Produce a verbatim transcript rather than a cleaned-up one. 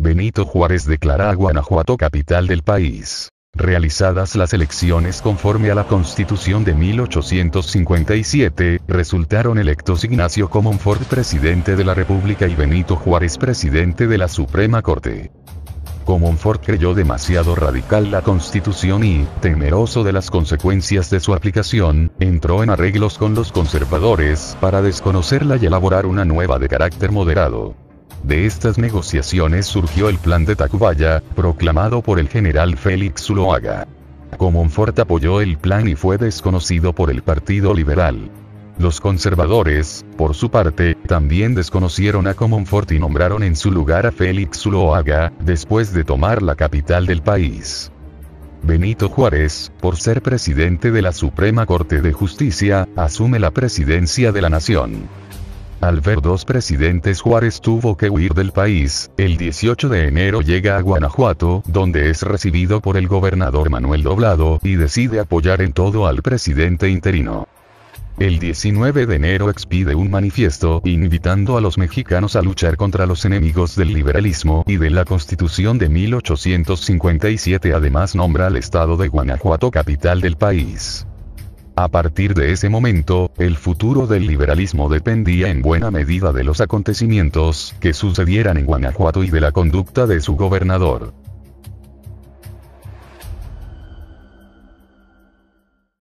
Benito Juárez declara a Guanajuato capital del país. Realizadas las elecciones conforme a la Constitución de mil ochocientos cincuenta y siete, resultaron electos Ignacio Comonfort presidente de la República y Benito Juárez presidente de la Suprema Corte. Comonfort creyó demasiado radical la Constitución y, temeroso de las consecuencias de su aplicación, entró en arreglos con los conservadores para desconocerla y elaborar una nueva de carácter moderado. De estas negociaciones surgió el Plan de Tacubaya, proclamado por el general Félix Zuloaga. Comonfort apoyó el plan y fue desconocido por el Partido Liberal. Los conservadores, por su parte, también desconocieron a Comonfort y nombraron en su lugar a Félix Zuloaga, después de tomar la capital del país. Benito Juárez, por ser presidente de la Suprema Corte de Justicia, asume la presidencia de la nación. Al ver dos presidentes, Juárez tuvo que huir del país. El dieciocho de enero llega a Guanajuato, donde es recibido por el gobernador Manuel Doblado, y decide apoyar en todo al presidente interino. El diecinueve de enero expide un manifiesto, invitando a los mexicanos a luchar contra los enemigos del liberalismo y de la Constitución de mil ochocientos cincuenta y siete. Además nombra al estado de Guanajuato capital del país. A partir de ese momento, el futuro del liberalismo dependía en buena medida de los acontecimientos que sucedieran en Guanajuato y de la conducta de su gobernador.